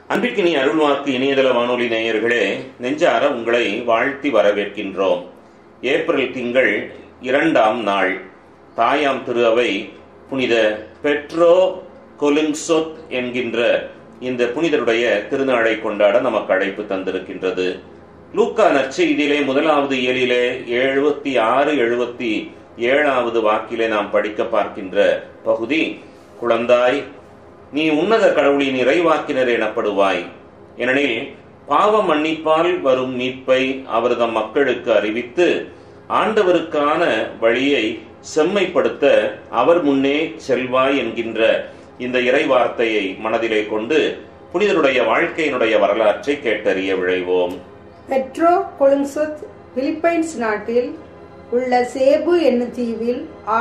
அன்பிற்கினி அருள்வாக்கு இணையதள வானொலி நேயர்களே, நெஞ்சார உங்களை வாழ்த்தி வரவேற்கின்றோம். ஏப்ரல் திங்கள் 2ஆம் நாள் தாயாம் திரு அவை புனித பெட்ரோ கொலின்சொத் என்கின்ற இந்த புனிதருடைய திருநாளை கொண்டாட நமக்கு அழைப்பு தந்திருக்கின்றது. லூக்கா நற்செய்தியிலே முதலாவது இயலிலே 76-77 வாக்கிலே நாம் படிக்க பார்க்கின்ற பகுதி, குழந்தாய், நீ உன்னத கடவுளின் இறைவாக்கினர் எனப்படுவாய், ஏனெனில் பாவ மன்னிப்பால் வரும் மீட்பை அவர் தம் மக்களுக்கு அறிவித்து ஆண்டவருக்கான வழியை செம்மைப்படுத்த அவர் முன்னே செல்வாய் என்கின்ற இந்த இறை வார்த்தையை மனதிலே கொண்டு புனிதருடைய வாழ்க்கையினுடைய வரலாற்றை கேட்டறிய விழைவோம். பெட்ரோ கொலின்சொத் பிலிப்பைன்ஸ் நாட்டில் உள்ள சேபு என்னும் தீவில்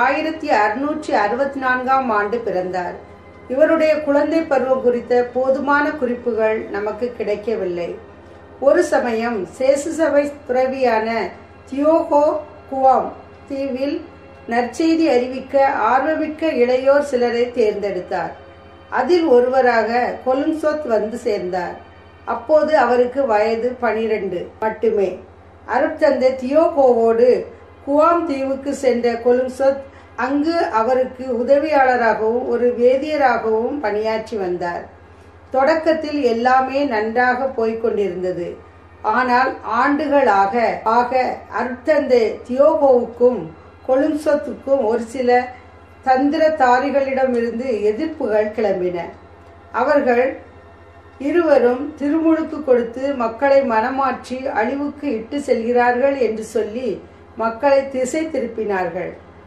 1664ஆம் ஆண்டு பிறந்தார். இவருடைய குழந்தை பருவம் குறித்த போதுமான குறிப்புகள் நமக்கு கிடைக்கவில்லை. ஒரு சமயம் சேசு சபை துறவியான தியோகோ குவாம் தீவில் நற்செய்தி அறிவிக்க ஆர்வமிக்க இளையோர் சிலரை தேர்ந்தெடுத்தார். அதில் ஒருவராக கொலின்சொத் வந்து சேர்ந்தார். அப்போது அவருக்கு வயது 12 மட்டுமே. அருட்தந்தை தியோகோவோடு குவாம் தீவுக்கு சென்ற கொலின்சொத் அங்கு அவருக்கு உதவியாளராகவும் ஒரு வேதியராகவும் பணியாற்றி வந்தார். தொடக்கத்தில் எல்லாமே நன்றாக போய்கொண்டிருந்தது. ஆனால் ஆண்டுகளாக அருட்தந்தை தியோகோவுக்கும் கொலின்சொத்துக்கும் ஒரு சில தந்திரதாரிகளிடமிருந்து எதிர்ப்புகள் கிளம்பின. அவர்கள் இருவரும் திருமுழுக்கு கொடுத்து மக்களை மனமாற்றி அழிவுக்கு இட்டு செல்கிறார்கள் என்று சொல்லி மக்களை திசை திருப்பினார்கள்.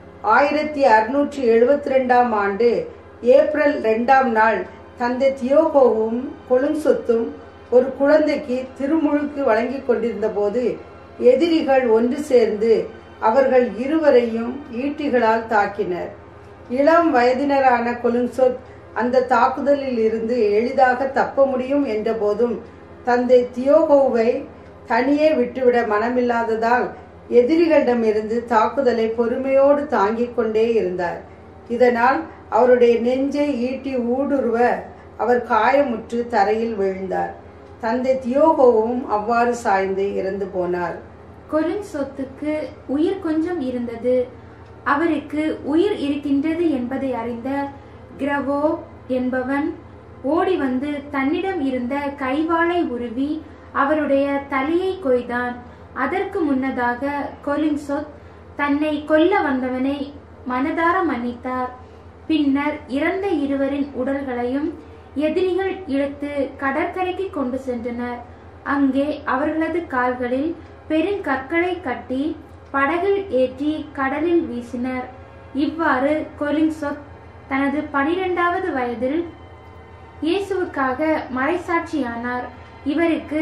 1672ஆம் ஆண்டு ஏப்ரல் 2ஆம் நாள் தந்தை தியோகோவும் கொலின்சொத்தும் ஒரு குழந்தைக்கு திருமுழுக்கு வழங்கி கொண்டிருந்த போது எதிரிகள் ஒன்று சேர்ந்து அவர்கள் இருவரையும் ஈட்டிகளால் தாக்கினர். இளம் வயதினரான கொலின்சொத் அந்த தாக்குதலில் இருந்து எளிதாக தப்ப முடியும் என்ற போதும் தந்தை தியோகோவை தனியே விட்டுவிட மனமில்லாததால் எதிரிகளிடமிருந்து தாக்குதலை பொறுமையோடு தாங்கிக் கொண்டே இருந்தார். இதனால் அவருடைய நெஞ்சை ஈட்டி ஊடுருவ அவர் காயமுற்று தரையில் விழுந்தார். தந்தை தியோகோவும் அவ்வாறு சாய்ந்து இறந்து போனார். கொலின்சொத்துக்கு உயிர் கொஞ்சம் இருந்தது. அவருக்கு உயிர் இருக்கின்றது என்பதை அறிந்த கிரவோ என்பவன் ஓடி வந்து தன்னிடம் இருந்த கைவாளை உருவி அவருடைய தலையை கொய்தான். அதற்கு முன்னதாக கொலின்சொத் தன்னை கொல்ல வந்தவனை மனதார மன்னித்தார். பின்னர் இறந்த இருவரின் உடல்களையும் எதிரிகள் இழுத்து கடற்கரைக்கு கொண்டு சென்றனர். அங்கே அவர்களது கால்களில் பெருங்கற்களை கட்டி படகில் ஏற்றி கடலில் வீசினர். இவ்வாறு கொலின்சொத் தனது 12வது வயதில் இயேசுவுக்காக மறைசாட்சியானார். இவருக்கு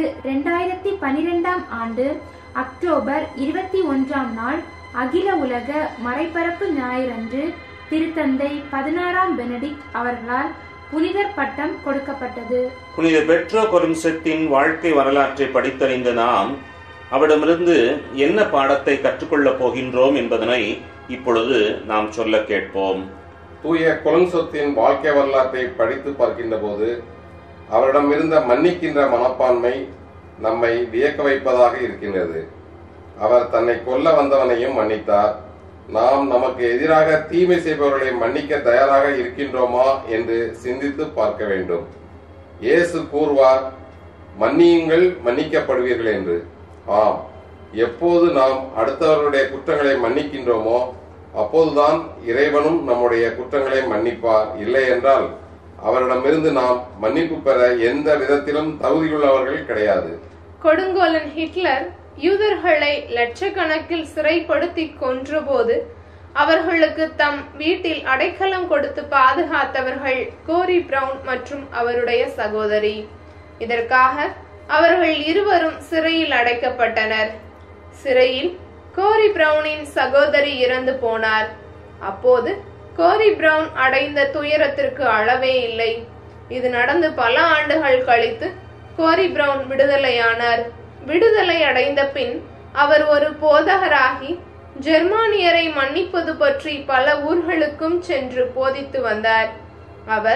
2012ஆம் ஆண்டு அக்டோபர் 21ஆம் நாள் அகில உலக மறைபரப்பு ஞாயிறன்று திருத்தந்தை 16ஆம் பெனடிக்ட் அவர்களால் புனிதர் பட்டம் கொடுக்கப்பட்டது. புனித பெட்ரோ கொலின்சொத்தின் வாழ்க்கை வரலாற்றை படித்தறிந்த நாம் அவரிடமிருந்து என்ன பாடத்தை கற்றுக்கொள்ளப் போகின்றோம் என்பதனை இப்பொழுது நாம் சொல்ல கேட்போம். தூய கொலின்சொத்தின் வாழ்க்கை வரலாற்றை படித்து பார்க்கின்ற போது அவரிடம் இருந்த மன்னிக்கின்ற மனப்பான்மை நம்மை வியக்க வைப்பதாக இருக்கின்றது. அவர் தன்னை கொல்ல வந்தவனையும் மன்னித்தார். நாம் நமக்கு எதிராக தீமை செய்பவர்களை மன்னிக்க தயாராக இருக்கின்றோமா என்று சிந்தித்து பார்க்க வேண்டும். இயேசு கூறுவார், மன்னியுங்கள் மன்னிக்கப்படுவீர்கள் என்று. ஆம், எப்போது நாம் அடுத்தவர்களுடைய குற்றங்களை மன்னிக்கின்றோமோ அப்போதுதான் இறைவனும் நம்முடைய குற்றங்களை மன்னிப்பார். இல்லை என்றால் அவரிடமிருந்து நாம் மன்னிப்பு பெற எந்த விதத்திலும் தகுதியுள்ளவர்கள் கிடையாது. கொடுங்கோலன் ஹிட்லர் யூதர்களை லட்சக்கணக்கில் சிறைப்படுத்தி கொன்றபோது அவர்களுக்கு தம் வீட்டில் அடைக்கலம் கொடுத்து பாதுகாத்தவர்கள் கோரி பிரவுன் மற்றும் அவருடைய சகோதரி. இதற்காக அவர்கள் இருவரும் சிறையில் அடைக்கப்பட்டனர். சிறையில் கோரி பிரவுனின் சகோதரி இறந்து போனார். அப்போது கோரி பிரவுன் அடைந்த துயரத்திற்கு அளவே இல்லை. இது நடந்து பல ஆண்டுகள் கழித்து கோரி பிரவுன் விடுதலையானார். விடுதலை அடைந்த பின் அவர் ஒரு போதகராகி ஜெர்மானியரை மன்னிப்பது பற்றி பல ஊர்களுக்கும் சென்று போதித்து வந்தார். அவர்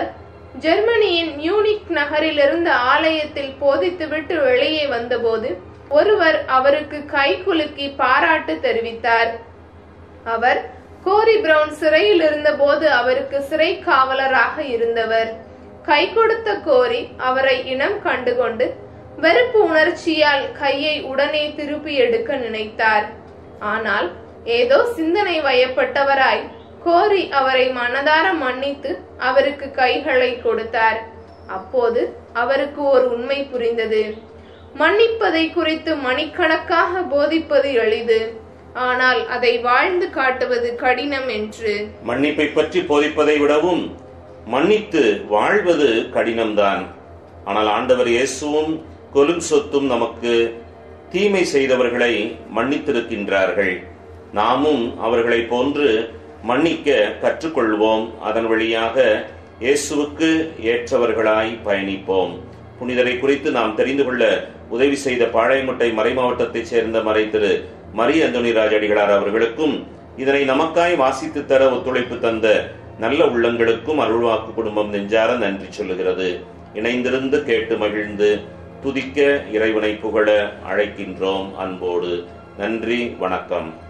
ஜெர்மனியின் மியூனிக் நகரில் இருந்த ஆலயத்தில் போதித்துவிட்டு வெளியே வந்தபோது ஒருவர் அவருக்கு கை குலுக்கி பாராட்டு தெரிவித்தார். அவர் கோரி பிரவுன் சிறையில் இருந்தபோது அவருக்கு சிறை காவலராக இருந்தவர். கை கொடுத்த கோரி அவரை இனம் கண்டுகொண்டு வெறுப்பு உணர்ச்சியால் கையை உடனே திருப்பி எடுக்க நினைத்தார். ஆனால் ஏதோ சிந்தனை வயப்பட்டவராய் கோரி அவரை மனதார மன்னித்து அவருக்கு கைகளை கொடுத்தார். அப்போது அவருக்கு ஒரு உண்மை புரிந்தது. மன்னிப்பதை குறித்து மணிக்கணக்காக போதிப்பது எளிது, ஆனால் அதை வாழ்ந்து காட்டுவது கடினம் என்று. மன்னிப்பை பற்றி போதிப்பதை விடவும் மன்னித்து வாழ்வது கடினம்தான். ஆனால் ஆண்டவர் இயேசுவும் கொலுன்சொத்தும் நமக்கு தீமை செய்தவர்களை மன்னித்திருக்கின்றார்கள். நாமும் அவர்களை போன்று மன்னிக்க கற்றுக்கொள்வோம். அதன் வழியாக இயேசுவுக்கு ஏற்றவர்களாய் பயணிப்போம். புனிதரை குறித்து நாம் தெரிந்து கொள்ள உதவி செய்த பாளையமுட்டை மறைமாவட்டத்தைச் சேர்ந்த மறை திரு மரிய அந்தோணிராஜ் அடிகளார் அவர்களுக்கும், இதனை நமக்காய் வாசித்து தர ஒத்துழைப்பு தந்த நல்ல உள்ளங்களுக்கும் அருள்வாக்கு குடும்பம் நெஞ்சார நன்றி சொல்லுகிறது. இணைந்திருந்து கேட்டு மகிழ்ந்து துதிக்க இறைவனை புகழ அழைக்கின்றோம் அன்போடு. நன்றி, வணக்கம்.